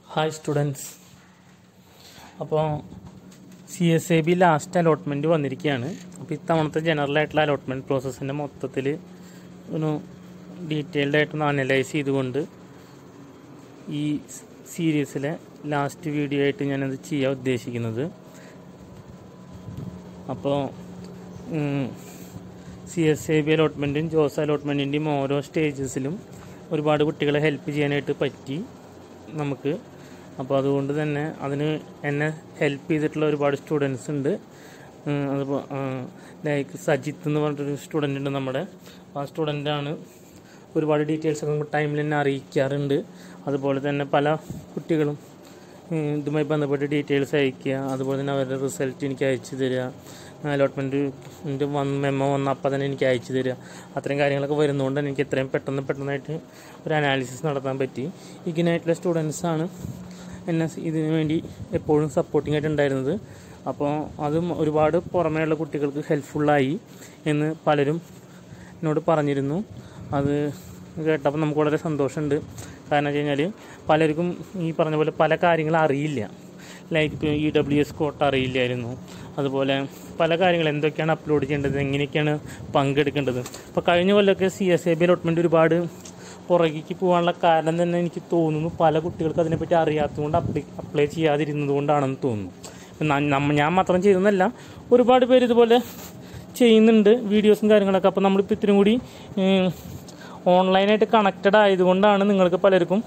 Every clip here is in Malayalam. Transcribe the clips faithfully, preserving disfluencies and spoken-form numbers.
Hi students. അപ്പോൾ C S A B last allotment വന്നിരിക്കുകയാണ്. അപ്പോൾ ഇത്തവണത്തെ ജനറലായിട്ടുള്ള അലോട്ട്മെൻറ്റ് പ്രോസസ്സിൻ്റെ മൊത്തത്തിൽ ഒന്ന് ഡീറ്റെയിൽഡ് ആയിട്ടൊന്ന് അനലൈസ് ചെയ്തുകൊണ്ട് ഈ സീരീസിലെ ലാസ്റ്റ് വീഡിയോ ആയിട്ട് ഞാനത് ചെയ്യാൻ ഉദ്ദേശിക്കുന്നത്. അപ്പോൾ സി എസ് എ ബി അലോട്ട്മെൻറ്റും ജോസ് അലോട്ട്മെൻറ്റിൻ്റെയും ഓരോ സ്റ്റേജസിലും ഒരുപാട് കുട്ടികളെ ഹെൽപ്പ് ചെയ്യാനായിട്ട് പറ്റി നമുക്ക്. അപ്പോൾ അതുകൊണ്ട് തന്നെ അതിന് എന്നെ ഹെൽപ്പ് ചെയ്തിട്ടുള്ള ഒരുപാട് സ്റ്റുഡൻസ് ഉണ്ട്. അതിപ്പോൾ ലൈക്ക് സജിത്ത് എന്ന് പറഞ്ഞിട്ടൊരു സ്റ്റുഡൻ്റ് ഉണ്ട് നമ്മുടെ. ആ സ്റ്റുഡൻ്റാണ് ഒരുപാട് ഡീറ്റെയിൽസ് ഒക്കെ ടൈമിൽ തന്നെ അറിയിക്കാറുണ്ട്. അതുപോലെ തന്നെ പല കുട്ടികളും ഇതുമായി ബന്ധപ്പെട്ട് ഡീറ്റെയിൽസ് അയക്കുക, അതുപോലെ തന്നെ അവരുടെ റിസൾട്ട് എനിക്ക് അയച്ചു തരിക, അലോട്ട്മെൻറ്റ് വന്ന് മെമ്മോ വന്ന അപ്പം തന്നെ എനിക്ക് അയച്ചു തരിക. അത്രയും കാര്യങ്ങളൊക്കെ വരുന്നതുകൊണ്ട് തന്നെ എനിക്ക് എത്രയും പെട്ടെന്ന് പെട്ടെന്നായിട്ട് ഒരു അനാലിസിസ് നടത്താൻ പറ്റി. ഇങ്ങനെയായിട്ടുള്ള സ്റ്റുഡൻസാണ് എന്നെ ഇതിനു വേണ്ടി എപ്പോഴും സപ്പോർട്ടിംഗ് ആയിട്ട് ഉണ്ടായിരുന്നത്. അപ്പോൾ അതും ഒരുപാട് പുറമേയുള്ള കുട്ടികൾക്ക് ഹെൽപ്ഫുള്ളായി എന്ന് പലരും എന്നോട് പറഞ്ഞിരുന്നു. അത് കേട്ടപ്പോൾ നമുക്ക് വളരെ സന്തോഷമുണ്ട്. കാരണം വെച്ച് കഴിഞ്ഞാൽ പലർക്കും ഈ പറഞ്ഞ പോലെ പല കാര്യങ്ങളും അറിയില്ല. ലൈക്ക് ഇ ഡബ്ല്യു എസ് കോട്ട അറിയില്ലായിരുന്നു. അതുപോലെ പല കാര്യങ്ങൾ എന്തൊക്കെയാണ് അപ്ലോഡ് ചെയ്യേണ്ടത്, എങ്ങനെയൊക്കെയാണ് പങ്കെടുക്കേണ്ടത്. അപ്പോൾ കഴിഞ്ഞ കൊല്ലമൊക്കെ C S A B allotment ഒരുപാട് പുറകേക്ക് പോകാനുള്ള കാരണം തന്നെ എനിക്ക് തോന്നുന്നു പല കുട്ടികൾക്ക് അതിനെപ്പറ്റി അറിയാത്തതുകൊണ്ട് അപ്ലൈ അപ്ലൈ ചെയ്യാതിരുന്നത് കൊണ്ടാണെന്ന് തോന്നുന്നു. ഞാൻ മാത്രം ചെയ്തെന്നല്ല, ഒരുപാട് പേര് ഇതുപോലെ ചെയ്യുന്നുണ്ട് വീഡിയോസും കാര്യങ്ങളൊക്കെ. അപ്പോൾ നമ്മളിപ്പോൾ ഇത്തിരി കൂടി ഓൺലൈനായിട്ട് കണക്റ്റഡ് ആയതുകൊണ്ടാണ് നിങ്ങൾക്ക് പലർക്കും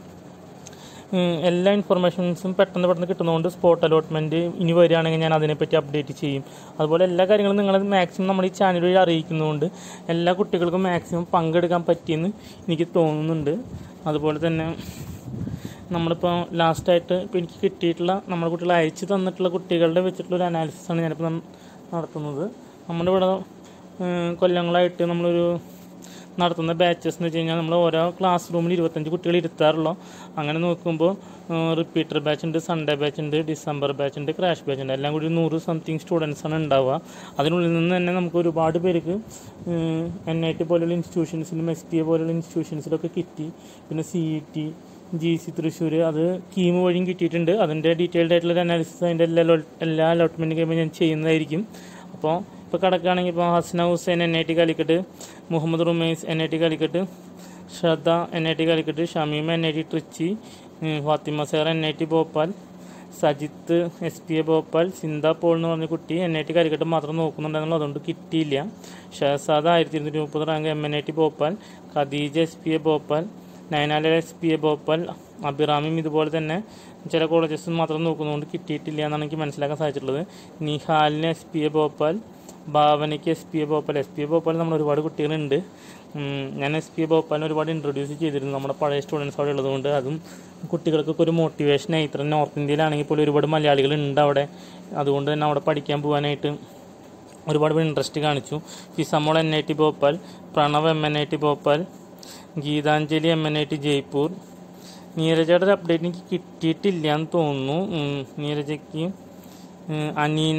എല്ലാ ഇൻഫർമേഷൻസും പെട്ടെന്ന് പെട്ടെന്ന് കിട്ടുന്നതുകൊണ്ട് സ്പോട്ട് അലോട്ട്മെൻറ്റ് ഇനി വരികയാണെങ്കിൽ ഞാൻ അതിനെപ്പറ്റി അപ്ഡേറ്റ് ചെയ്യും. അതുപോലെ എല്ലാ കാര്യങ്ങളും നിങ്ങൾ മാക്സിമം നമ്മൾ ഈ ചാനൽ വഴി അറിയിക്കുന്നതുകൊണ്ട് എല്ലാ കുട്ടികൾക്കും മാക്സിമം പങ്കെടുക്കാൻ പറ്റിയെന്ന് എനിക്ക് തോന്നുന്നുണ്ട്. അതുപോലെ തന്നെ നമ്മളിപ്പോൾ ലാസ്റ്റായിട്ട് ഇപ്പോൾ എനിക്ക് കിട്ടിയിട്ടുള്ള നമ്മുടെ കുട്ടികൾ അയച്ചു തന്നിട്ടുള്ള കുട്ടികളുടെ വെച്ചിട്ടുള്ള ഒരു അനാലിസിസാണ് ഞാനിപ്പോൾ നടത്തുന്നത്. നമ്മുടെ ഇവിടെ കൊല്ലങ്ങളായിട്ട് നമ്മളൊരു നടത്തുന്ന ബാച്ചസ് എന്ന് വെച്ച് കഴിഞ്ഞാൽ നമ്മൾ ഓരോ ക്ലാസ് റൂമിൽ ഇരുപത്തഞ്ച് കുട്ടികൾ ഇരുത്താറുള്ളൂ. അങ്ങനെ നോക്കുമ്പോൾ റിപ്പീറ്റർ ബാച്ച് ഉണ്ട്, സൺഡേ ബാച്ച് ഉണ്ട്, ഡിസംബർ ബാച്ച് ഉണ്ട്, ക്രാഷ് ബാച്ച് ഉണ്ട്. എല്ലാം കൂടി നൂറ് സംതിങ് സ്റ്റുഡൻസാണ് ഉണ്ടാവുക. അതിനുള്ളിൽ നിന്ന് തന്നെ നമുക്ക് ഒരുപാട് പേർക്ക് എൻ ഐ ടി പോലെയുള്ള ഇൻസ്റ്റിറ്റ്യൂഷൻസിലും എസ് പി എ പോലെയുള്ള ഇൻസ്റ്റിറ്റ്യൂഷൻസിലൊക്കെ കിട്ടി. പിന്നെ C E T, G C Thrissur അത് കീം വഴിയും കിട്ടിയിട്ടുണ്ട്. അതിൻ്റെ ഡീറ്റെയിൽഡ് ആയിട്ടുള്ളൊരു അനാലിസിസ് അതിൻ്റെ എല്ലാ എല്ലാ അലോട്ട്മെൻറ്റ് കഴിയുമ്പോൾ ഞാൻ ചെയ്യുന്നതായിരിക്കും. അപ്പോൾ ഇപ്പോൾ കിടക്കുകയാണെങ്കിൽ ഇപ്പോൾ Hasna Hussain N I T Calicut, Muhammad Rumais N I T Calicut, Shraddha N I T Calicut, Shameema N I T Trichy, Fathima Sera N I T Bhopal, Sajith S P A Bhopal, Sindha Paul എന്ന് പറഞ്ഞ കുട്ടി എൻ ഐ ടി കാലിക്കട്ട് മാത്രം നോക്കുന്നുണ്ടായിരുന്നുള്ളൂ, അതുകൊണ്ട് കിട്ടിയില്ല. ഷഹസാദ ആയിരത്തി ഇരുന്നൂറ്റി മുപ്പത് rank M N I T Bhopal, Khadeeja S P A Bhopal, Nayanala S P A Bhopal, അബിറാമിയും ഇതുപോലെ തന്നെ ചില കോളേജസ് മാത്രം നോക്കുന്നതുകൊണ്ട് കിട്ടിയിട്ടില്ല എന്നാണ് എനിക്ക് മനസ്സിലാക്കാൻ സാധിച്ചിട്ടുള്ളത്. നിഹാലിന് എസ് പി എ ഭോപ്പാൽ, ഭാവനയ്ക്ക് S P A Bhopal. S P A Bhopal നമ്മൾ ഒരുപാട് കുട്ടികളുണ്ട്. ഞാൻ എസ് പി എ ഭോപ്പാലിനെ ഒരുപാട് ഇൻട്രൊഡ്യൂസ് ചെയ്തിരുന്നു നമ്മുടെ പഴയ സ്റ്റുഡൻസ് അവിടെ ഉള്ളതുകൊണ്ട്. അതും കുട്ടികൾക്കൊക്കെ ഒരു മോട്ടിവേഷനായി. ഇത്ര നോർത്ത് ഇന്ത്യയിലാണെങ്കിൽ പോലും ഒരുപാട് മലയാളികളുണ്ട് അവിടെ. അതുകൊണ്ട് തന്നെ അവിടെ പഠിക്കാൻ പോകാനായിട്ട് ഒരുപാട് പേര് ഇൻട്രസ്റ്റ് കാണിച്ചു. Fizamol N I T Bhopal, Pranav M N I T Bhopal, Geethanjali M N I T Jaipur. നീരജയുടെ ഒരു അപ്ഡേറ്റ് എനിക്ക് കിട്ടിയിട്ടില്ല എന്ന് തോന്നുന്നു. നീരജയ്ക്ക് അനീന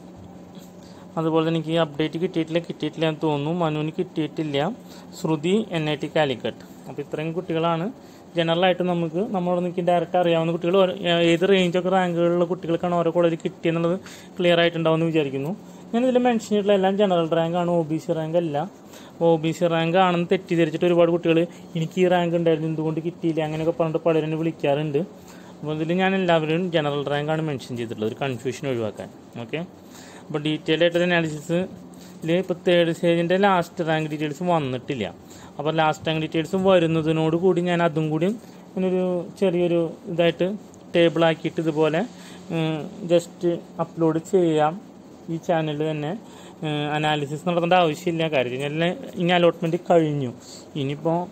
അതുപോലെ തന്നെ എനിക്ക് അപ്ഡേറ്റ് കിട്ടിയിട്ടില്ല കിട്ടിയിട്ടില്ല എന്ന് തോന്നുന്നു. മനുവിന് കിട്ടിയിട്ടില്ല. Shruthi N I T Calicut. അപ്പോൾ ഇത്രയും കുട്ടികളാണ് ജനറലായിട്ട് നമുക്ക് നമ്മളോട് എനിക്ക് ഡയറക്റ്റ് അറിയാവുന്ന കുട്ടികൾ. ഏത് റേഞ്ചൊക്കെ റാങ്കുകളുള്ള കുട്ടികൾക്കാണ് ഓരോ കോളേജിൽ കിട്ടിയെന്നുള്ളത് ക്ലിയർ ആയിട്ടുണ്ടാവുമെന്ന് വിചാരിക്കുന്നു. ഞാനിതിൽ മെൻഷൻ ചെയ്തിട്ടുള്ള എല്ലാം ജനറൽ റാങ്കാണ്, ഒ ബി സി റാങ്ക് അല്ല. ഒ ബി സി റാങ്ക് ആണെന്ന് തെറ്റിദ്ധരിച്ചിട്ട് ഒരുപാട് കുട്ടികൾ എനിക്ക് ഈ റാങ്ക് ഉണ്ടായിരുന്നു എന്തുകൊണ്ട് കിട്ടിയില്ല അങ്ങനെയൊക്കെ പറഞ്ഞിട്ട് പലരും വിളിക്കാറുണ്ട്. അപ്പോൾ ഇതിൽ ഞാൻ എല്ലാവരും ജനറൽ റാങ്കാണ് മെൻഷൻ ചെയ്തിട്ടുള്ളത്, ഒരു കൺഫ്യൂഷൻ ഒഴിവാക്കാൻ. ഓക്കെ. അപ്പോൾ ഡീറ്റെയിൽ ആയിട്ടൊരു അനാലിസിസിൽ ഇപ്പോൾ തേർഡ് സ്റ്റേജിൻ്റെ ലാസ്റ്റ് റാങ്ക് ഡീറ്റെയിൽസ് വന്നിട്ടില്ല. അപ്പോൾ ലാസ്റ്റ് റാങ്ക് ഡീറ്റെയിൽസ് വരുന്നതിനോട് കൂടി ഞാൻ അതും കൂടി ഇങ്ങനൊരു ചെറിയൊരു ഇതായിട്ട് ടേബിളാക്കിയിട്ട് ഇതുപോലെ ജസ്റ്റ് അപ്ലോഡ് ചെയ്യാം ഈ ചാനലിൽ തന്നെ. അനാലിസിസ് നടത്തേണ്ട ആവശ്യമില്ല. കാര്യം ഞാൻ ഇനി അലോട്ട്മെൻറ്റ് കഴിഞ്ഞു. ഇനിയിപ്പോൾ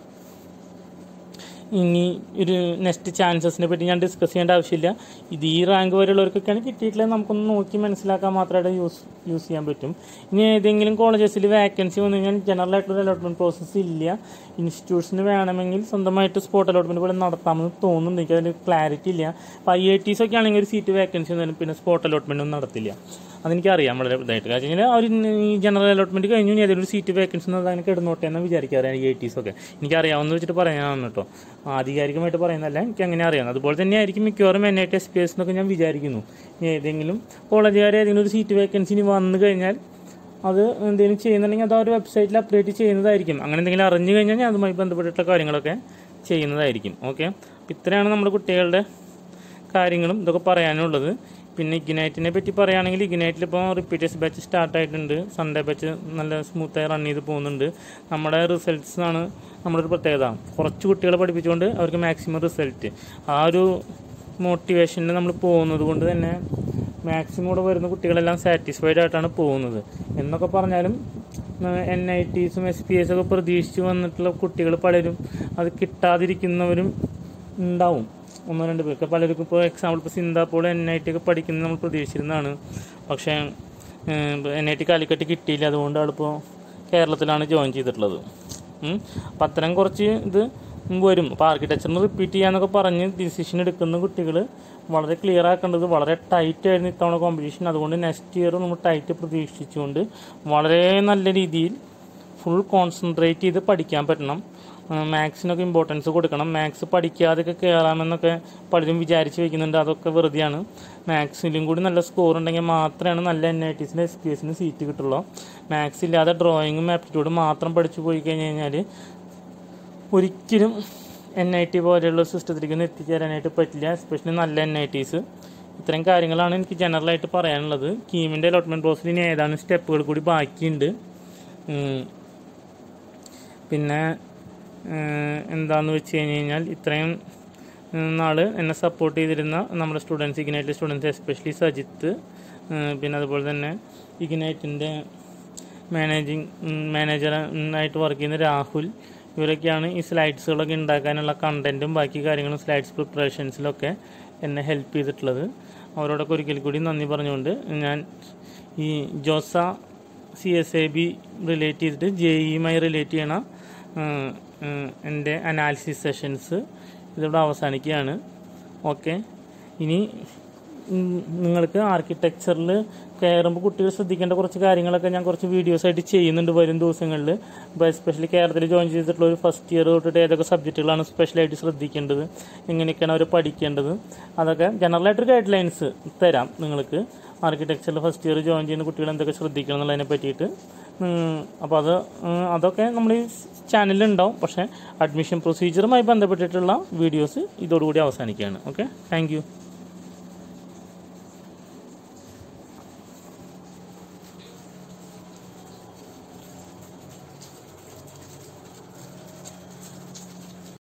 ഇനി ഒരു നെക്സ്റ്റ് ചാൻസസിനെ പറ്റി ഞാൻ ഡിസ്കസ് ചെയ്യേണ്ട ആവശ്യമില്ല. ഇത് ഈ റാങ്ക് വരെയുള്ളവർക്കൊക്കെയാണ് കിട്ടിയിട്ടില്ലെങ്കിൽ നമുക്കൊന്ന് നോക്കി മനസ്സിലാക്കാൻ മാത്രമായിട്ട് യൂസ് യൂസ് ചെയ്യാൻ പറ്റും. ഇനി ഏതെങ്കിലും കോളേജസിൽ വേക്കൻസി വന്നു കഴിഞ്ഞാൽ ജനറൽ ആയിട്ടുള്ള അലോട്ട്മെൻറ്റ് പ്രോസസ്സ് ഇല്ല. ഇൻസ്റ്റിറ്റ്യൂഷന് വേണമെങ്കിൽ സ്വന്തമായിട്ട് സ്പോട്ട് അലോട്ട്മെൻറ്റ് പോലെ നടത്താമെന്ന് തോന്നുന്നുണ്ട്. എനിക്ക് അതിന് ക്ലാരിറ്റി ഇല്ല. അപ്പോൾ ഐ ഐ ടീസ് ഒക്കെ ആണെങ്കിൽ ഒരു സീറ്റ് വേക്കൻസി വന്നാലും പിന്നെ സ്പോട്ട് അലോട്ട്മെൻറ്റ് ഒന്നും നടത്തില്ല. അതെനിക്കറിയാം വളരെ ഇതായിട്ട്. കാരണം കഴിഞ്ഞാൽ അവർ ഈ ജനറൽ അലോട്ട്മെൻറ്റ് കഴിഞ്ഞു ഇനി ഏതൊരു സീറ്റ് വേക്കൻസി അങ്ങനെ കിടന്നോട്ടെ എന്ന് വിചാരിക്കാറ് ഐ ഐ ടീസൊക്കെ. എനിക്കറിയാവുന്ന വെച്ചിട്ട് പറയാനാണ് കേട്ടോ. ആധികാരികമായിട്ട് പറയുന്നതല്ല, എനിക്ക് അങ്ങനെ അറിയാം. അതുപോലെ തന്നെ ആയിരിക്കും മിക്കവാറും N I T S P S എന്നൊക്കെ ഞാൻ വിചാരിക്കുന്നു. ഏതെങ്കിലും കോളേജുകാർ ഏതെങ്കിലും ഒരു സീറ്റ് വേക്കൻസി ഇനി വന്നു കഴിഞ്ഞാൽ അത് എന്തെങ്കിലും ചെയ്യുന്നുണ്ടെങ്കിൽ അത് ആ ഒരു വെബ്സൈറ്റിൽ അപ്ഡേറ്റ് ചെയ്യുന്നതായിരിക്കും. അങ്ങനെ എന്തെങ്കിലും അറിഞ്ഞു കഴിഞ്ഞാൽ ഞാൻ അതുമായി ബന്ധപ്പെട്ടിട്ടുള്ള കാര്യങ്ങളൊക്കെ ചെയ്യുന്നതായിരിക്കും. ഓക്കെ, അപ്പോൾ ഇത്രയാണ് നമ്മുടെ കുട്ടികളുടെ കാര്യങ്ങളും ഇതൊക്കെ പറയാനുള്ളത്. പിന്നെ ഇഗ്നൈറ്റിനെ പറ്റി പറയുകയാണെങ്കിൽ ഇഗ്നൈറ്റിൽ ഇപ്പോൾ റിപ്പീറ്റേഴ്സ് ബാച്ച് സ്റ്റാർട്ടായിട്ടുണ്ട്. സൺഡേ ബാച്ച് നല്ല സ്മൂത്തായി റൺ ചെയ്ത് പോകുന്നുണ്ട്. നമ്മുടെ റിസൾട്ട്സ് ആണ് നമ്മുടെ ഒരു പ്രത്യേകത. കുറച്ച് കുട്ടികളെ പഠിപ്പിച്ചുകൊണ്ട് അവർക്ക് മാക്സിമം റിസൾട്ട്, ആ ഒരു മോട്ടിവേഷനിൽ നമ്മൾ പോകുന്നത് കൊണ്ട് തന്നെ മാക്സിമം കൂടെ വരുന്ന കുട്ടികളെല്ലാം സാറ്റിസ്ഫൈഡ് ആയിട്ടാണ് പോകുന്നത്. എന്നൊക്കെ പറഞ്ഞാലും എൻ ഐ ടീസും എസ് പി എസ് ഒക്കെ പ്രതീക്ഷിച്ച് വന്നിട്ടുള്ള കുട്ടികൾ പലരും അത് കിട്ടാതിരിക്കുന്നവരും ഉണ്ടാവും. ഒന്നോ രണ്ട് പേർക്ക് പലർക്കും ഇപ്പോൾ എക്സാമ്പിൾ ഇപ്പോൾ സിന്താപ്പോൾ എൻ ഐ ടി ഒക്കെ പഠിക്കുന്നത് നമ്മൾ പ്രതീക്ഷിച്ചിരുന്നതാണ്. പക്ഷേ എൻ ഐ ടി കാലിക്കറ്റ് കിട്ടിയില്ല, അതുകൊണ്ട് ആളിപ്പോൾ കേരളത്തിലാണ് ജോയിൻ ചെയ്തിട്ടുള്ളത്. അപ്പം അത്തരം കുറച്ച് ഇത് വരും. അപ്പോൾ ആർക്കിടെക്ചറിന് റിപ്പീറ്റ് ചെയ്യാന്നൊക്കെ പറഞ്ഞ് ഡിസിഷൻ എടുക്കുന്ന കുട്ടികൾ വളരെ ക്ലിയർ ആക്കേണ്ടത്, വളരെ ടൈറ്റ് ആയിരുന്നു ഇത്തവണ കോമ്പറ്റീഷൻ. അതുകൊണ്ട് നെക്സ്റ്റ് ഇയർ നമ്മൾ ടൈറ്റ് പ്രതീക്ഷിച്ചുകൊണ്ട് വളരെ നല്ല രീതിയിൽ ഫുൾ കോൺസെൻട്രേറ്റ് ചെയ്ത് പഠിക്കാൻ പറ്റണം. മാത്സിനൊക്കെ ഇമ്പോർട്ടൻസ് കൊടുക്കണം. മാത്സ് പഠിക്കാതെയൊക്കെ കയറാമെന്നൊക്കെ പലരും വിചാരിച്ച് വയ്ക്കുന്നുണ്ട്. അതൊക്കെ വെറുതെയാണ്. മാത്സിലും കൂടി നല്ല സ്കോർ ഉണ്ടെങ്കിൽ മാത്രമാണ് നല്ല എൻ ഐ ടീസിൻ്റെ എസ് പി എസിന് സീറ്റ് കിട്ടുള്ളൂ. മാത്സ് ഇല്ലാതെ ഡ്രോയിങ്ങും ആപ്റ്റിറ്റ്യൂഡും മാത്രം പഠിച്ചു പോയി കഴിഞ്ഞ് കഴിഞ്ഞാൽ ഒരിക്കലും എൻ ഐ ടി പോലെയുള്ള സിസ്റ്റത്തിലേക്കൊന്നും എത്തിച്ചേരാനായിട്ട് പറ്റില്ല, എസ്പെഷ്യലി നല്ല എൻ ഐ ടീസ്. ഇത്തരം കാര്യങ്ങളാണ് എനിക്ക് ജനറലായിട്ട് പറയാനുള്ളത്. കീമിൻ്റെ അലോട്ട്മെൻറ്റ് പ്രോസസ്സിൽ ഇനി ഏതാനും സ്റ്റെപ്പുകൾ കൂടി ബാക്കിയുണ്ട്. പിന്നെ എന്താണെന്ന് വെച്ച് കഴിഞ്ഞ് കഴിഞ്ഞാൽ ഇത്രയും നാൾ എന്നെ സപ്പോർട്ട് ചെയ്തിരുന്ന നമ്മുടെ students, Ignite students, especially Sajith, പിന്നെ അതുപോലെ തന്നെ ഇഗ്നൈറ്റിൻ്റെ മാനേജിങ് മാനേജറായിട്ട് വർക്ക് ചെയ്യുന്ന രാഹുൽ, ഇവരൊക്കെയാണ് ഈ സ്ലൈഡ്സുകളൊക്കെ ഉണ്ടാക്കാനുള്ള കണ്ടൻറ്റും ബാക്കി കാര്യങ്ങളും സ്ലൈഡ്സ് പ്രിപ്പറേഷൻസിലൊക്കെ എന്നെ ഹെൽപ്പ് ചെയ്തിട്ടുള്ളത്. അവരോടൊക്കെ ഒരിക്കൽ കൂടി നന്ദി പറഞ്ഞുകൊണ്ട് ഞാൻ ഈ JoSAA C S A B relate ചെയ്തിട്ട് ജെ ഇയുമായി റിലേറ്റ് ചെയ്യണ എൻ്റെ അനാലിസിസ് സെഷൻസ് ഇതിവിടെ അവസാനിക്കുകയാണ്. ഓക്കെ, ഇനി നിങ്ങൾക്ക് ആർക്കിടെക്ചറിൽ കയറുമ്പോൾ കുട്ടികൾ ശ്രദ്ധിക്കേണ്ട കുറച്ച് കാര്യങ്ങളൊക്കെ ഞാൻ കുറച്ച് വീഡിയോസായിട്ട് ചെയ്യുന്നുണ്ട് വരും ദിവസങ്ങളിൽ. ഇപ്പോൾ എസ്പെഷ്യലി കേരളത്തിൽ ജോയിൻ ചെയ്തിട്ടുള്ള ഒരു ഫസ്റ്റ് ഇയർ തൊട്ടിട്ട് ഏതൊക്കെ സബ്ജക്റ്റുകളാണ് സ്പെഷ്യലായിട്ട് ശ്രദ്ധിക്കേണ്ടത്, എങ്ങനെയൊക്കെയാണ് അവർ പഠിക്കേണ്ടത്, അതൊക്കെ ജനറലായിട്ടൊരു ഗൈഡ് ലൈൻസ് തരാം നിങ്ങൾക്ക്. ആർക്കിടെക്ചറിൽ ഫസ്റ്റ് ഇയർ ജോയിൻ ചെയ്യുന്ന കുട്ടികൾ എന്തൊക്കെ ശ്രദ്ധിക്കണം എന്നുള്ളതിനെ പറ്റിയിട്ട്. അപ്പോൾ അത് അതൊക്കെ നമ്മൾ ഈ ചാനലിലുണ്ടാവും. പക്ഷേ അഡ്മിഷൻ പ്രൊസീജിയറുമായി ബന്ധപ്പെട്ടിട്ടുള്ള വീഡിയോസ് ഇതോടുകൂടി അവസാനിക്കുകയാണ്. Okay, thank U.